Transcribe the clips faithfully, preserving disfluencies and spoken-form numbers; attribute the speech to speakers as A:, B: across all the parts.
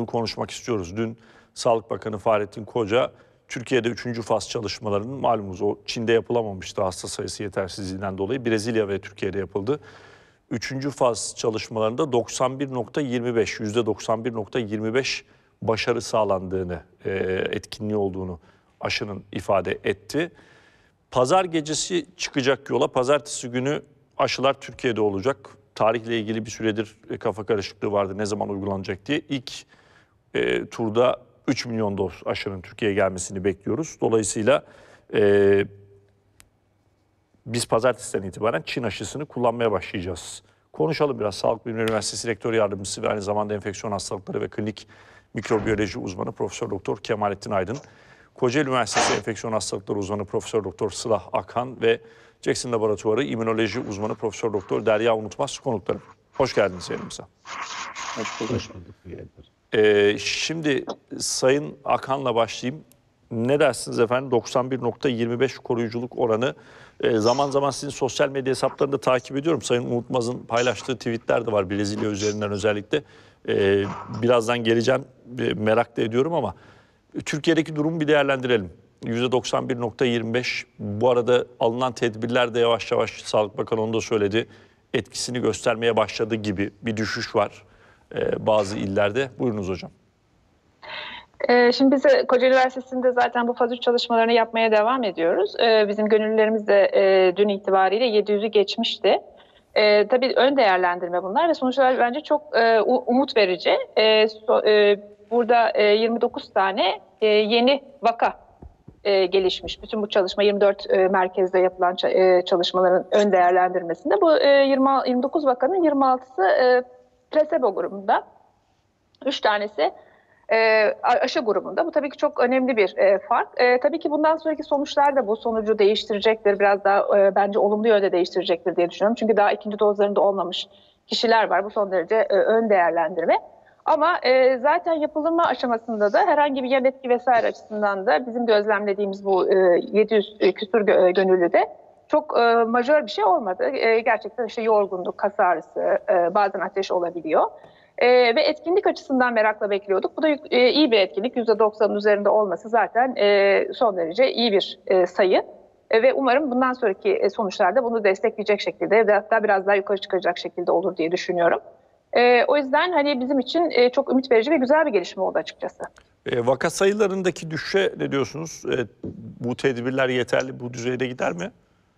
A: konuşmak istiyoruz. Dün Sağlık Bakanı Fahrettin Koca, Türkiye'de üçüncü faz çalışmalarının malumunuz o Çin'de yapılamamıştı hasta sayısı yetersizliğinden dolayı. Brezilya ve Türkiye'de yapıldı. Üçüncü faz çalışmalarında doksan bir nokta yirmi beş, yüzde doksan bir nokta yirmi beş başarı sağlandığını, etkinliği olduğunu aşının ifade etti. Pazar gecesi çıkacak yola. Pazartesi günü aşılar Türkiye'de olacak. Tarihle ilgili bir süredir kafa karışıklığı vardı. Ne zaman uygulanacak diye. İlk e, turda üç milyon doz aşının Türkiye'ye gelmesini bekliyoruz. Dolayısıyla e, biz pazartesiden itibaren Çin aşısını kullanmaya başlayacağız. Konuşalım biraz. Sağlık Bilimleri Üniversitesi Rektör Yardımcısı ve aynı zamanda enfeksiyon hastalıkları ve klinik mikrobiyoloji uzmanı Profesör Doktor Kemalettin Aydın, Kocaeli Üniversitesi Enfeksiyon Hastalıkları uzmanı Profesör Doktor Sıla Akhan ve Jackson Laboratuvarı İmmünoloji uzmanı Profesör Doktor Derya Unutmaz konuklarım. Hoş geldiniz yayınımıza.
B: Hoş bulduk. Hoş bulduk.
A: Ee, şimdi Sayın Akhan'la başlayayım. Ne dersiniz efendim? doksan bir nokta yirmi beş koruyuculuk oranı. Ee, zaman zaman sizin sosyal medya hesaplarını da takip ediyorum. Sayın Unutmaz'ın paylaştığı tweetler de var Brezilya üzerinden özellikle. Ee, birazdan geleceğim, merak da ediyorum ama Türkiye'deki durumu bir değerlendirelim. yüzde doksan bir nokta yirmi beş. Bu arada alınan tedbirler de yavaş yavaş, Sağlık Bakanı onu da söyledi, etkisini göstermeye başladı gibi bir düşüş var ee, bazı illerde. Buyurunuz hocam.
C: Şimdi biz de Kocaeli Üniversitesi'nde zaten bu faz üç çalışmalarını yapmaya devam ediyoruz. Bizim gönüllülerimiz de dün itibariyle yedi yüzü geçmişti. Tabii ön değerlendirme bunlar ve sonuçlar bence çok umut verici. Burada yirmi dokuz tane yeni vaka gelişmiş. Bütün bu çalışma yirmi dört merkezde yapılan çalışmaların ön değerlendirmesinde. Bu yirmi dokuz vakanın yirmi altısı plasebo grubunda. üç tanesi aşı grubunda. Bu tabii ki çok önemli bir fark. Tabii ki bundan sonraki sonuçlar da bu sonucu değiştirecektir. Biraz daha bence olumlu yönde değiştirecektir diye düşünüyorum. Çünkü daha ikinci dozlarında olmamış kişiler var. Bu son derece ön değerlendirme. Ama e, zaten yapılma aşamasında da herhangi bir yan etki vesaire açısından da bizim gözlemlediğimiz bu e, yedi yüz küsur gönüllüde çok e, majör bir şey olmadı. E, gerçekten işte yorgunluk, kas ağrısı, e, bazen ateş olabiliyor. E, ve etkinlik açısından merakla bekliyorduk. Bu da e, iyi bir etkinlik. yüzde doksanın üzerinde olması zaten e, son derece iyi bir e, sayı. E, ve umarım bundan sonraki e, sonuçlarda bunu destekleyecek şekilde ve hatta biraz daha yukarı çıkacak şekilde olur diye düşünüyorum. Ee, o yüzden hani bizim için e, çok ümit verici ve güzel bir gelişme oldu açıkçası.
A: E, vaka sayılarındaki düşüşe ne diyorsunuz? E, bu tedbirler yeterli, bu düzeyde gider mi?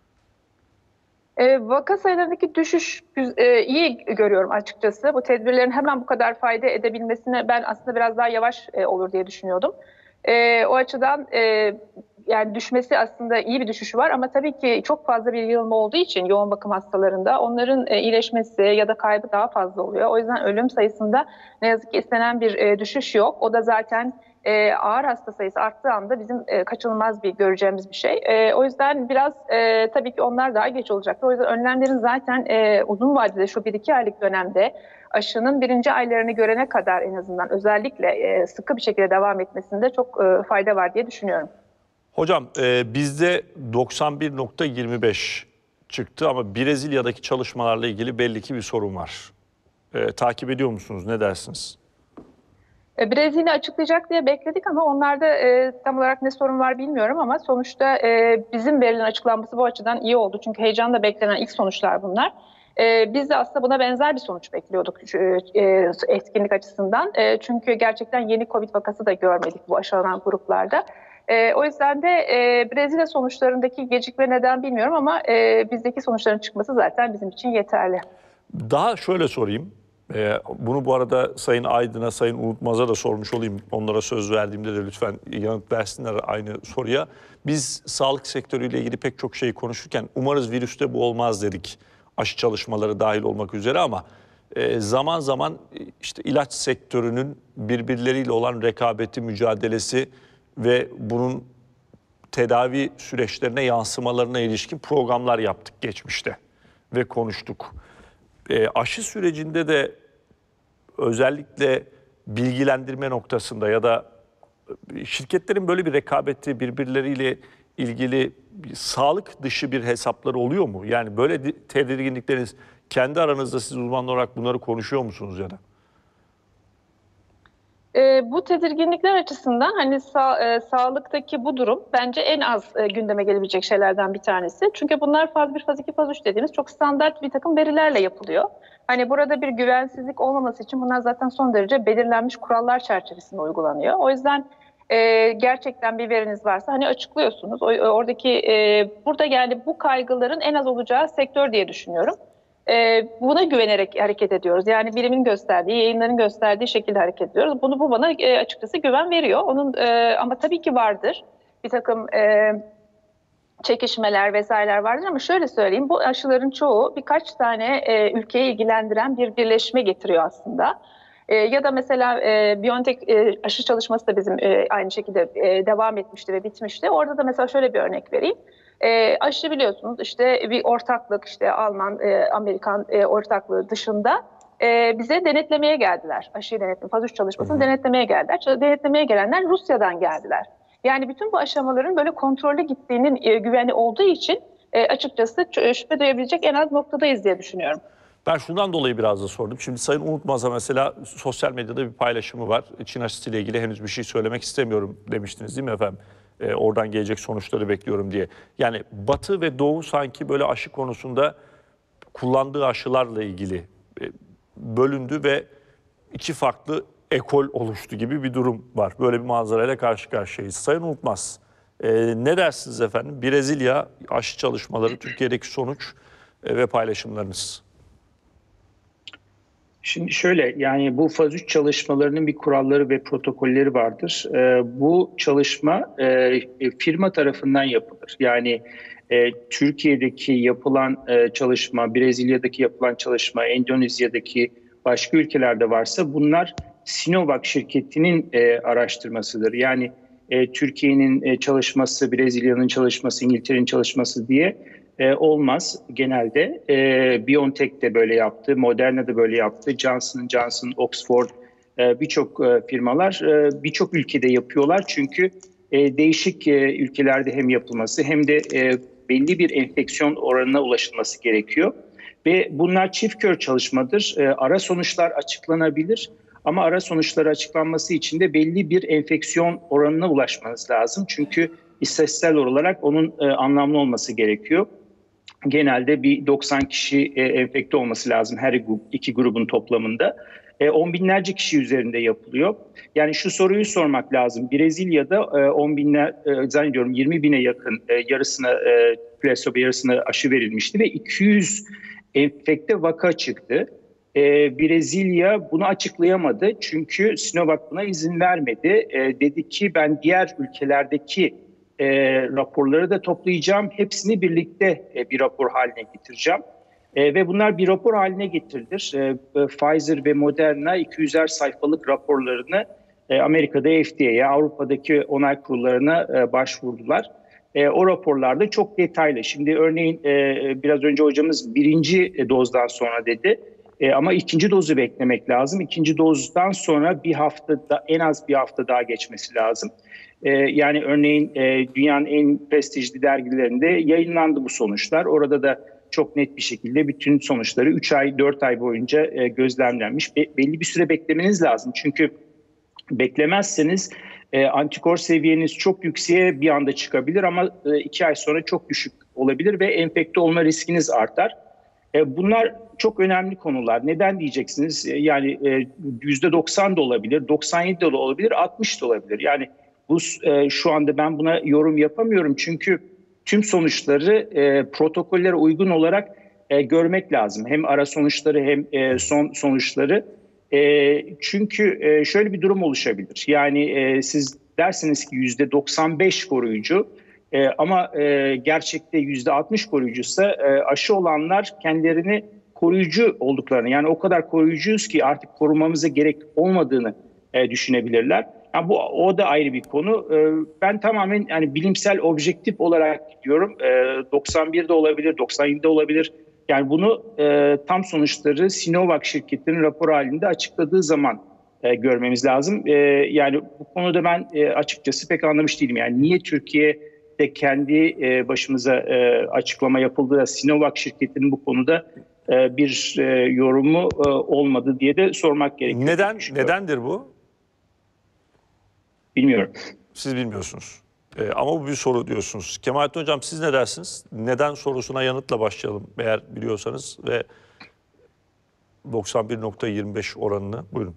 C: E, vaka sayılarındaki düşüş e, iyi görüyorum açıkçası. Bu tedbirlerin hemen bu kadar fayda edebilmesine ben aslında biraz daha yavaş e, olur diye düşünüyordum. E, o açıdan e, yani düşmesi aslında iyi bir düşüşü var ama tabii ki çok fazla bir yığılma olduğu için yoğun bakım hastalarında onların e, iyileşmesi ya da kaybı daha fazla oluyor. O yüzden ölüm sayısında ne yazık ki istenen bir e, düşüş yok. O da zaten e, ağır hasta sayısı arttığı anda bizim e, kaçınılmaz bir göreceğimiz bir şey. E, o yüzden biraz e, tabii ki onlar daha geç olacaktır. O yüzden önlemlerin zaten e, uzun vadede şu bir iki aylık dönemde aşının birinci aylarını görene kadar en azından özellikle e, sıkı bir şekilde devam etmesinde çok e, fayda var diye düşünüyorum.
A: Hocam e, bizde doksan bir nokta yirmi beş çıktı ama Brezilya'daki çalışmalarla ilgili belli ki bir sorun var. E, takip ediyor musunuz? Ne dersiniz?
C: E, Brezilya açıklayacak diye bekledik ama onlarda e, tam olarak ne sorun var bilmiyorum ama sonuçta e, bizim verilen açıklanması bu açıdan iyi oldu. Çünkü heyecanla beklenen ilk sonuçlar bunlar. E, biz de aslında buna benzer bir sonuç bekliyorduk e, etkinlik açısından. E, çünkü gerçekten yeni Covid vakası da görmedik bu aşılanan gruplarda. E, o yüzden de e, Brezilya sonuçlarındaki gecikme neden bilmiyorum ama e, bizdeki sonuçların çıkması zaten bizim için yeterli.
A: Daha şöyle sorayım. E, bunu bu arada Sayın Aydın'a, Sayın Unutmaz'a da sormuş olayım. Onlara söz verdiğimde de lütfen yanıt versinler aynı soruya. Biz sağlık sektörüyle ilgili pek çok şeyi konuşurken umarız virüste bu olmaz dedik. Aşı çalışmaları dahil olmak üzere ama e, zaman zaman işte ilaç sektörünün birbirleriyle olan rekabeti, mücadelesi ve bunun tedavi süreçlerine yansımalarına ilişkin programlar yaptık geçmişte ve konuştuk. E, aşı sürecinde de özellikle bilgilendirme noktasında ya da şirketlerin böyle bir rekabeti, birbirleriyle ilgili bir sağlık dışı bir hesapları oluyor mu? Yani böyle tedirginlikleriniz kendi aranızda siz uzmanlar olarak bunları konuşuyor musunuz ya da?
C: E, bu tedirginlikler açısından hani sa e, sağlıktaki bu durum bence en az e, gündeme gelebilecek şeylerden bir tanesi. Çünkü bunlar faz bir, faz iki, faz üç dediğimiz çok standart bir takım verilerle yapılıyor. Hani burada bir güvensizlik olmaması için bunlar zaten son derece belirlenmiş kurallar çerçevesinde uygulanıyor. O yüzden e, gerçekten bir veriniz varsa hani açıklıyorsunuz. O, oradaki e, burada yani bu kaygıların en az olacağı sektör diye düşünüyorum. Ee, buna güvenerek hareket ediyoruz. Yani bilimin gösterdiği, yayınların gösterdiği şekilde hareket ediyoruz. Bunu bu bana e, açıkçası güven veriyor. Onun e, ama tabii ki vardır bir takım e, çekişmeler vesaireler vardır ama şöyle söyleyeyim, bu aşıların çoğu birkaç tane e, ülkeyi ilgilendiren bir birleşme getiriyor aslında. E, ya da mesela e, BioNTech e, aşı çalışması da bizim e, aynı şekilde e, devam etmişti ve bitmişti. Orada da mesela şöyle bir örnek vereyim. E, aşı biliyorsunuz işte bir ortaklık, işte Alman, e, Amerikan e, ortaklığı dışında e, bize denetlemeye geldiler. Aşıyı denetleme, faz üç çalışmasını hı hı. denetlemeye geldiler. Denetlemeye gelenler Rusya'dan geldiler. Yani bütün bu aşamaların böyle kontrollü gittiğinin e, güveni olduğu için e, açıkçası şüphe duyabilecek en az noktadayız diye düşünüyorum.
A: Ben şundan dolayı biraz da sordum. Şimdi Sayın Unutmaz'a mesela sosyal medyada bir paylaşımı var. Çin aşısıyla ilgili henüz bir şey söylemek istemiyorum demiştiniz değil mi efendim? Ee, oradan gelecek sonuçları bekliyorum diye. Yani Batı ve Doğu sanki böyle aşı konusunda kullandığı aşılarla ilgili e, bölündü ve iki farklı ekol oluştu gibi bir durum var. Böyle bir manzarayla karşı karşıyayız. Sayın Unutmaz, e, ne dersiniz efendim? Brezilya aşı çalışmaları, Türkiye'deki sonuç e, ve paylaşımlarınız.
B: Şimdi şöyle, yani bu faz üç çalışmalarının bir kuralları ve protokolleri vardır. Ee, bu çalışma e, firma tarafından yapılır. Yani e, Türkiye'deki yapılan e, çalışma, Brezilya'daki yapılan çalışma, Endonezya'daki başka ülkelerde varsa bunlar Sinovac şirketinin e, araştırmasıdır. Yani e, Türkiye'nin e, çalışması, Brezilya'nın çalışması, İngiltere'nin çalışması diye e, olmaz genelde. E, BioNTech de böyle yaptı, Moderna da böyle yaptı, Johnson and Johnson, Oxford, e, birçok e, firmalar e, birçok ülkede yapıyorlar. Çünkü e, değişik e, ülkelerde hem yapılması hem de e, belli bir enfeksiyon oranına ulaşılması gerekiyor. Ve bunlar çift kör çalışmadır. E, ara sonuçlar açıklanabilir. Ama ara sonuçları açıklanması için de belli bir enfeksiyon oranına ulaşmanız lazım. Çünkü istatistiksel olarak onun e, anlamlı olması gerekiyor. Genelde bir doksan kişi e, enfekte olması lazım her grup, iki grubun toplamında. E, on binlerce kişi üzerinde yapılıyor. Yani şu soruyu sormak lazım. Brezilya'da e, on binler, e, zannediyorum yirmi bine yakın e, yarısına e, plasebo yarısına aşı verilmişti ve iki yüz enfekte vaka çıktı. Ee, Brezilya bunu açıklayamadı çünkü Sinovac buna izin vermedi. Ee, dedi ki ben diğer ülkelerdeki e, raporları da toplayacağım. Hepsini birlikte e, bir rapor haline getireceğim. E, ve bunlar bir rapor haline getirilir. E, Pfizer ve Moderna iki yüzer sayfalık raporlarını e, Amerika'da F D A'ya, Avrupa'daki onay kurullarına e, başvurdular. E, o raporlarda çok detaylı. Şimdi örneğin e, biraz önce hocamız birinci dozdan sonra dedi. E, ama ikinci dozu beklemek lazım. İkinci dozdan sonra bir haftada, en az bir hafta daha geçmesi lazım. E, yani örneğin e, dünyanın en prestijli dergilerinde yayınlandı bu sonuçlar. Orada da çok net bir şekilde bütün sonuçları üç ay, dört ay boyunca e, gözlemlenmiş. Be- belli bir süre beklemeniz lazım. Çünkü beklemezseniz e, antikor seviyeniz çok yükseğe bir anda çıkabilir ama e, iki ay sonra çok düşük olabilir ve enfekte olma riskiniz artar. E, bunlar çok önemli konular. Neden diyeceksiniz? E, yani e, yüzde doksan da olabilir, doksan yedi de olabilir, altmış da olabilir. Yani bu e, şu anda ben buna yorum yapamıyorum çünkü tüm sonuçları e, protokollere uygun olarak e, görmek lazım. Hem ara sonuçları hem e, son sonuçları. E, çünkü e, şöyle bir durum oluşabilir. Yani e, siz dersiniz ki yüzde doksan beş koruyucu e, ama e, gerçekte yüzde altmış koruyucuysa e, aşı olanlar kendilerini koruyucu olduklarını, yani o kadar koruyucuyuz ki artık korumamıza gerek olmadığını e, düşünebilirler. Yani bu o da ayrı bir konu. E, ben tamamen yani bilimsel objektif olarak diyorum. E, doksan bir de olabilir, doksan yedi de olabilir. Yani bunu e, tam sonuçları Sinovac şirketinin rapor halinde açıkladığı zaman e, görmemiz lazım. E, yani bu konuda ben e, açıkçası pek anlamış değilim. Yani niye Türkiye'de kendi e, başımıza e, açıklama yapıldı da Sinovac şirketinin bu konuda e, bir e, yorumu e, olmadı diye de sormak gerekiyor.
A: Neden nedendir bu?
B: Bilmiyorum.
A: Siz bilmiyorsunuz. Ee, ama bu bir soru diyorsunuz. Kemalettin Hocam siz ne dersiniz? Neden sorusuna yanıtla başlayalım eğer biliyorsanız ve doksan bir nokta yirmi beş oranını buyurun.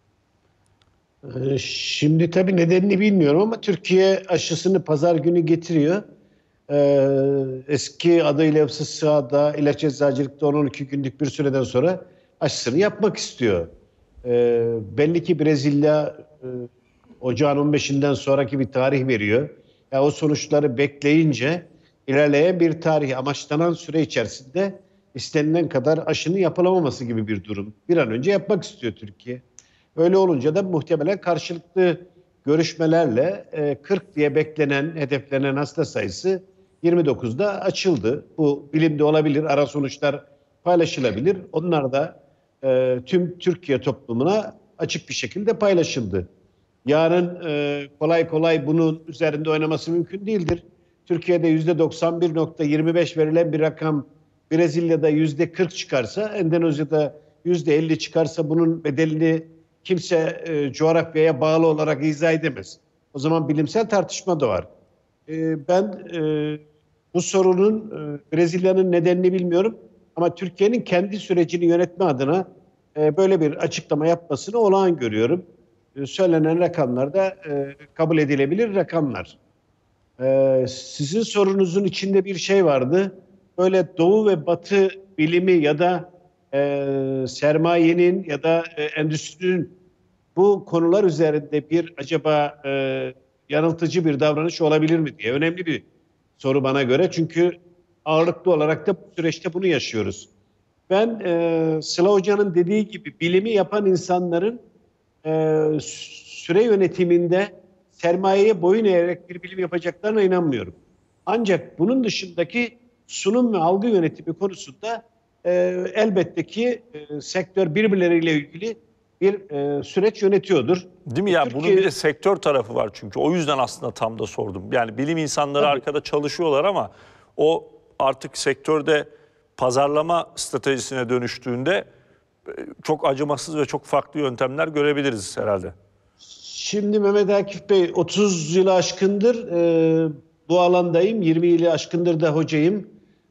D: Ee, Şimdi tabii nedenini bilmiyorum ama Türkiye aşısını pazar günü getiriyor. Ee, eski adıyla SİHA'da, ilaç eczacılıkta on on iki günlük bir süreden sonra aşısını yapmak istiyor. Ee, belli ki Brezilya e, ocağın on beşinden sonraki bir tarih veriyor. Ya o sonuçları bekleyince ilerleyen bir tarih, amaçlanan süre içerisinde istenilen kadar aşının yapılamaması gibi bir durum. Bir an önce yapmak istiyor Türkiye. Öyle olunca da muhtemelen karşılıklı görüşmelerle kırk diye beklenen, hedeflenen hasta sayısı yirmi dokuzda açıldı. Bu bilimde olabilir, ara sonuçlar paylaşılabilir. Onlar da e, tüm Türkiye toplumuna açık bir şekilde paylaşıldı. Yarın e, kolay kolay bunun üzerinde oynaması mümkün değildir. Türkiye'de yüzde doksan bir nokta yirmi beş verilen bir rakam, Brezilya'da yüzde kırk çıkarsa, Endonezya'da yüzde elli çıkarsa bunun bedelini kimse e, coğrafyaya bağlı olarak izah edemez. O zaman bilimsel tartışma da var. E, ben e, bu sorunun e, Brezilya'nın nedenini bilmiyorum ama Türkiye'nin kendi sürecini yönetme adına e, böyle bir açıklama yapmasını olağan görüyorum. E, söylenen rakamlar da e, kabul edilebilir rakamlar. E, sizin sorunuzun içinde bir şey vardı. Böyle Doğu ve Batı bilimi ya da e, sermayenin ya da e, endüstrinin bu konular üzerinde bir acaba e, yanıltıcı bir davranış olabilir mi diye önemli bir soru bana göre. Çünkü ağırlıklı olarak da bu süreçte bunu yaşıyoruz. Ben e, Sıla Hoca'nın dediği gibi bilimi yapan insanların e, süre yönetiminde sermayeye boyun eğerek bir bilim yapacaklarına inanmıyorum. Ancak bunun dışındaki sunum ve algı yönetimi konusunda e, elbette ki e, sektör birbirleriyle ilgili bir e, süreç yönetiyordur.
A: Değil mi ya?
D: Türkiye...
A: Bunun bir de sektör tarafı var çünkü. O yüzden aslında tam da sordum. Yani bilim insanları
D: Tabii.
A: arkada çalışıyorlar ama o artık sektörde pazarlama stratejisine dönüştüğünde e, çok acımasız ve çok farklı yöntemler görebiliriz herhalde.
D: Şimdi Mehmet Akif Bey, otuz yılı aşkındır e, bu alandayım. yirmi yılı aşkındır da hocayım.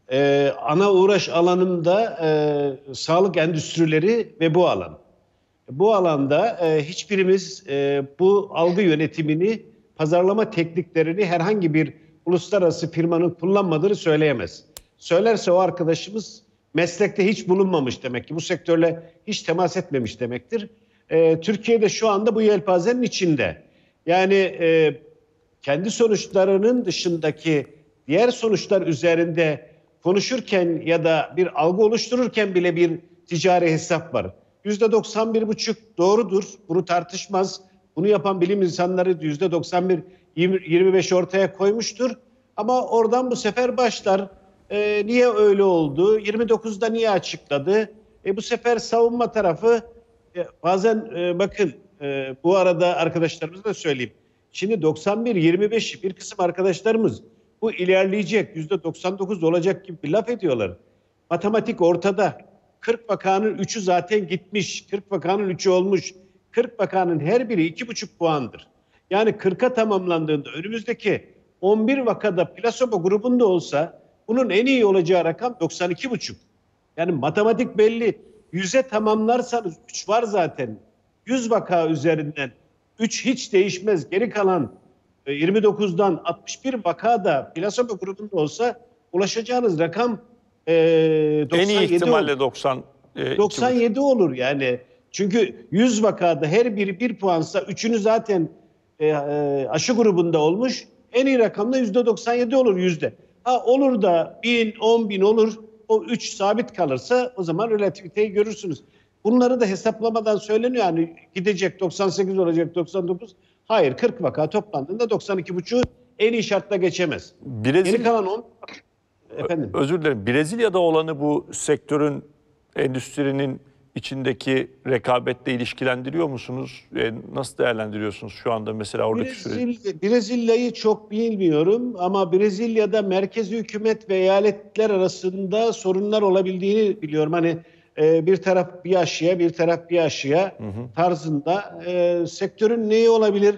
D: E, ana uğraş alanım da e, sağlık endüstrileri ve bu alan. Bu alanda e, hiçbirimiz e, bu algı yönetimini, pazarlama tekniklerini herhangi bir uluslararası firmanın kullanmadığını söyleyemez. Söylerse o arkadaşımız meslekte hiç bulunmamış demek ki. Bu sektörle hiç temas etmemiş demektir. E, Türkiye'de şu anda bu yelpazenin içinde. Yani e, kendi sonuçlarının dışındaki diğer sonuçlar üzerinde konuşurken ya da bir algı oluştururken bile bir ticari hesap var. yüzde doksan bir buçuk doğrudur. Bunu tartışmaz. Bunu yapan bilim insanları yüzde doksan bir yirmi beş ortaya koymuştur. Ama oradan bu sefer başlar. E, niye öyle oldu? yirmi dokuzda niye açıkladı? E, bu sefer savunma tarafı e, bazen e, bakın e, bu arada arkadaşlarımıza da söyleyeyim. Şimdi doksan bir yirmi beş bir kısım arkadaşlarımız bu ilerleyecek yüzde doksan dokuz olacak gibi bir laf ediyorlar. Matematik ortada. kırk vakanın üçü zaten gitmiş. kırk vakanın üçü olmuş. kırk vakanın her biri iki buçuk puandır. Yani kırka tamamlandığında önümüzdeki on bir vakada plasebo grubunda olsa bunun en iyi olacağı rakam doksan iki buçuk. Yani matematik belli. yüze tamamlarsanız üç var zaten. yüz vaka üzerinden üç hiç değişmez. Geri kalan yirmi dokuzdan altmış bir vaka da plasebo grubunda olsa ulaşacağınız rakam e, doksan yedi
A: en iyi ihtimalle
D: olur.
A: doksan e,
D: doksan yedi olur yani. Çünkü yüz vakada her biri bir puansa üçünü zaten e, e, aşı grubunda olmuş. En iyi rakamda yüzde doksan yedi olur yüzde. Ha olur da bin, on bin olur. O üç sabit kalırsa o zaman relativiteyi görürsünüz. Bunları da hesaplamadan söyleniyor. Yani gidecek doksan sekiz olacak doksan dokuz. Hayır, kırk vaka toplandığında doksan iki buçuğu en iyi şartla geçemez.
A: Brezilya...
D: Geri kalan on. Efendim.
A: Özür dilerim. Brezilya'da olanı bu sektörün, endüstrinin içindeki rekabetle ilişkilendiriyor musunuz? E, nasıl değerlendiriyorsunuz şu anda mesela oradaki süreci?
D: Brezilya, Brezilya'yı çok bilmiyorum ama Brezilya'da merkezi hükümet ve eyaletler arasında sorunlar olabildiğini biliyorum. Hani e, bir taraf bir aşıya, bir taraf bir aşıya hı hı. tarzında. E, sektörün neyi olabilir?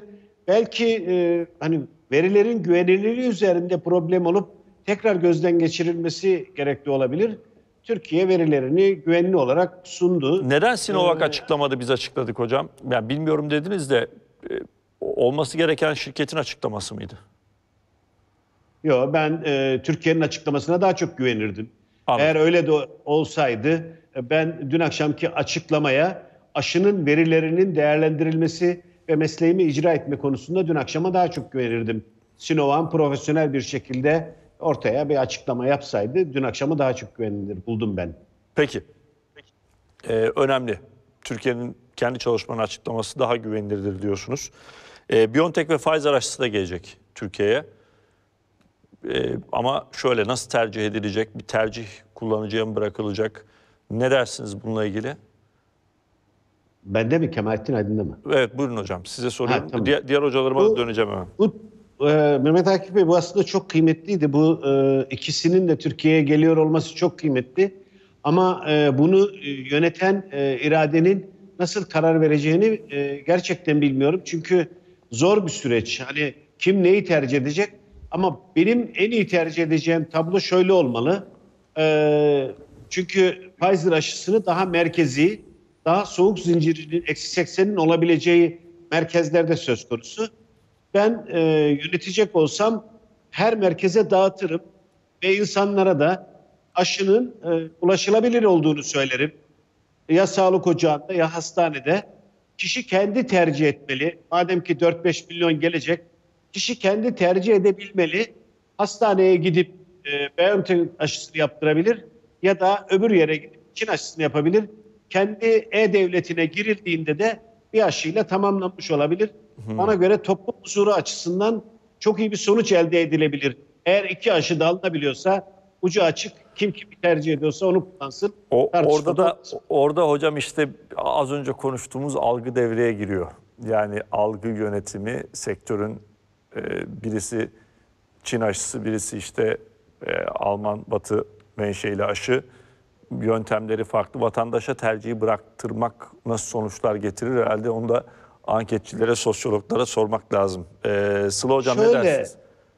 D: belki e, hani verilerin güvenilirliği üzerinde problem olup tekrar gözden geçirilmesi gerekli olabilir. Türkiye verilerini güvenli olarak sundu.
A: Neden Sinovac
D: Ee,
A: açıklamadı, biz açıkladık hocam? Yani bilmiyorum dediniz de e, olması gereken şirketin açıklaması mıydı?
D: Yok, ben e, Türkiye'nin açıklamasına daha çok güvenirdim.
A: Anladım.
D: Eğer öyle de olsaydı e, ben dün akşamki açıklamaya aşının verilerinin değerlendirilmesi ve mesleğimi icra etme konusunda dün akşama daha çok güvenirdim. Sinovac'ın profesyonel bir şekilde ortaya bir açıklama yapsaydı dün akşamı daha çok güvenilir buldum ben.
A: Peki. Ee, önemli. Türkiye'nin kendi çalışmanın açıklaması daha güvenilirdir diyorsunuz. Ee, BioNTech ve Pfizer aşısı da gelecek Türkiye'ye. Ee, ama şöyle, nasıl tercih edilecek? Bir tercih kullanıcıya mı bırakılacak? Ne dersiniz bununla ilgili?
D: Bende mi, Kemalettin Aydın'da mı?
A: Evet, buyurun hocam. Size soruyorum.
D: Ha, tamam.
A: Diğer, diğer hocalarıma
D: Bu-
A: döneceğim hemen.
D: Bu e, Mehmet Akif Bey, bu aslında çok kıymetliydi. Bu e, ikisinin de Türkiye'ye geliyor olması çok kıymetli. Ama e, bunu e, yöneten e, iradenin nasıl karar vereceğini e, gerçekten bilmiyorum. Çünkü zor bir süreç. Hani kim neyi tercih edecek? Ama benim en iyi tercih edeceğim tablo şöyle olmalı. E, çünkü Pfizer aşısını daha merkezi, daha soğuk zincirinin eksi seksenin olabileceği merkezlerde söz konusu. Ben e, yönetecek olsam her merkeze dağıtırım ve insanlara da aşının e, ulaşılabilir olduğunu söylerim. Ya sağlık ocağında ya hastanede. Kişi kendi tercih etmeli. Madem ki dört beş milyon gelecek, kişi kendi tercih edebilmeli. Hastaneye gidip e, BioNTech aşısını yaptırabilir ya da öbür yere gidip Çin aşısını yapabilir. Kendi e-devletine girildiğinde de bir aşıyla tamamlanmış olabilir. Hmm. Bana göre toplum huzuru açısından çok iyi bir sonuç elde edilebilir. Eğer iki aşı da alınabiliyorsa ucu açık, kim kimi tercih ediyorsa onu kullansın.
A: O, orada da orada hocam işte az önce konuştuğumuz algı devreye giriyor. Yani algı yönetimi, sektörün e, birisi Çin aşısı, birisi işte e, Alman Batı menşeili aşı, yöntemleri farklı. Vatandaşa tercihi bıraktırmak nasıl sonuçlar getirir herhalde, onu da anketçilere, sosyologlara sormak lazım. Ee, Sıla hocam,
D: Şöyle,
A: ne dersiniz?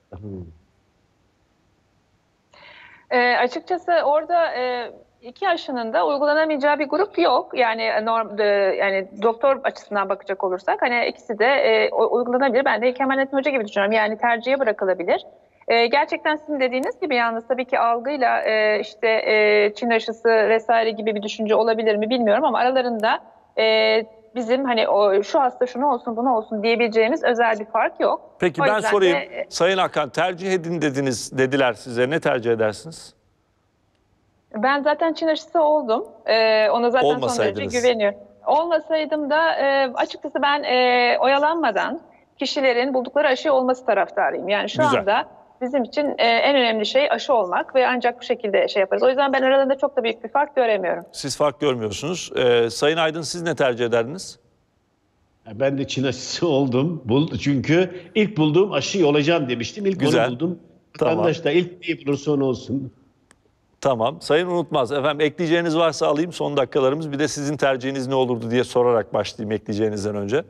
C: E, açıkçası orada e, iki aşının da uygulanamayacağı bir grup yok. Yani norm, e, yani doktor açısından bakacak olursak hani ikisi de e, uygulanabilir. Ben de Kemalettin Hoca gibi düşünüyorum. Yani tercihe bırakılabilir. E, gerçekten sizin dediğiniz gibi yalnız tabii ki algıyla e, işte e, Çin aşısı vesaire gibi bir düşünce olabilir mi bilmiyorum ama aralarında e, bizim hani o, şu hasta şunu olsun bunu olsun diyebileceğimiz özel bir fark yok.
A: Peki
C: O
A: ben sorayım.
C: de,
A: Sayın Hakan, tercih edin dediniz, dediler size. Ne tercih edersiniz?
C: Ben zaten Çin aşısı oldum. Ee, ona zaten son derece güveniyorum. Olmasaydım da e, açıkçası ben e, oyalanmadan kişilerin buldukları aşı olması taraftarıyım. Yani şu
A: Güzel.
C: anda bizim için e, en önemli şey aşı olmak ve ancak bu şekilde şey yaparız. O yüzden ben aralarında çok da büyük bir fark göremiyorum.
A: Siz fark görmüyorsunuz. Ee, Sayın Aydın, siz ne tercih ederdiniz?
D: Ben de Çin aşısı oldum. Çünkü ilk bulduğum aşıyı olacağım demiştim. İlk
A: Güzel.
D: onu buldum.
A: Tamam.
D: Vatandaş da ilk neyi bulursa onu olsun.
A: Tamam. Sayın Unutmaz, efendim ekleyeceğiniz varsa alayım, son dakikalarımız. Bir de sizin tercihiniz ne olurdu diye sorarak başlayayım ekleyeceğinizden önce.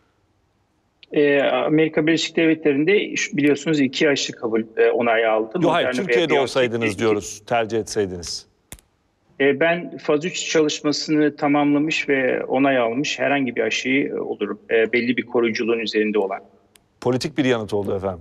B: Ee, Amerika Birleşik Devletleri'nde biliyorsunuz iki aşı kabul e, onayı aldı.
A: Yok hayır,
B: Moderna
A: Türkiye'de
B: ve
A: olsaydınız
B: iki,
A: diyoruz, tercih etseydiniz.
B: E, ben faz üç çalışmasını tamamlamış ve onay almış herhangi bir aşıyı e, olurum. E, belli bir koruyuculuğun üzerinde olan.
A: Politik bir yanıt oldu efendim.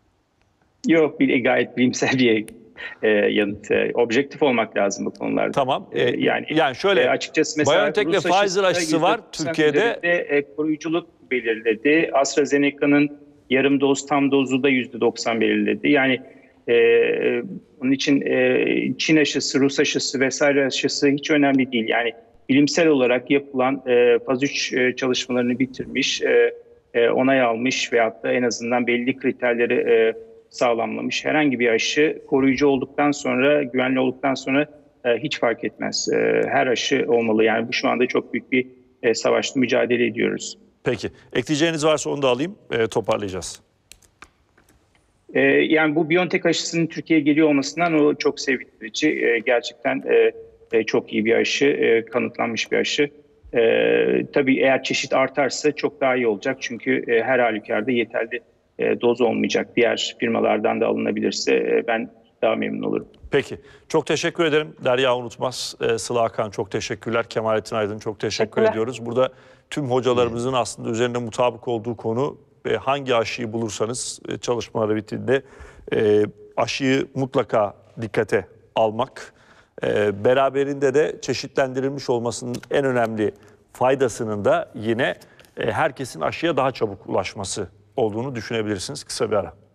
B: Yok, bir gayet bilimsel bir e, yanıt. E, objektif olmak lazım bu konularda.
A: Tamam. E,
B: yani
A: yani şöyle,
B: e, açıkçası mesela
A: BioNTech ve
B: Rus
A: Pfizer aşısı var Türkiye'de.
B: E, koruyuculuk belirledi. AstraZeneca'nın yarım doz, tam dozu da yüzde doksan belirledi. Yani e, bunun için e, Çin aşısı, Rus aşısı vesaire aşısı hiç önemli değil. Yani bilimsel olarak yapılan e, faz üç e, çalışmalarını bitirmiş, e, e, onay almış veyahut da en azından belli kriterleri e, sağlamlamış herhangi bir aşı koruyucu olduktan sonra, güvenli olduktan sonra e, hiç fark etmez. E, her aşı olmalı. Yani bu şu anda çok büyük bir e, savaşta mücadele ediyoruz.
A: Peki. Ekleyeceğiniz varsa onu da alayım. E, toparlayacağız.
B: E, yani bu BioNTech aşısının Türkiye'ye geliyor olmasından o çok sevindirici. E, gerçekten e, e, çok iyi bir aşı, e, kanıtlanmış bir aşı. E, tabii eğer çeşit artarsa çok daha iyi olacak. Çünkü e, her halükarda yeterli e, doz olmayacak. Diğer firmalardan da alınabilirse e, ben daha memnun olurum.
A: Peki. Çok teşekkür ederim. Derya Unutmaz, e, Sıla Hakan çok teşekkürler. Kemalettin Aydın çok teşekkür ediyoruz. Burada tüm hocalarımızın aslında üzerinde mutabık olduğu konu ve hangi aşıyı bulursanız e, çalışmaları bittiğinde e, aşıyı mutlaka dikkate almak. E, beraberinde de çeşitlendirilmiş olmasının en önemli faydasının da yine e, herkesin aşıya daha çabuk ulaşması olduğunu düşünebilirsiniz. Kısa bir ara.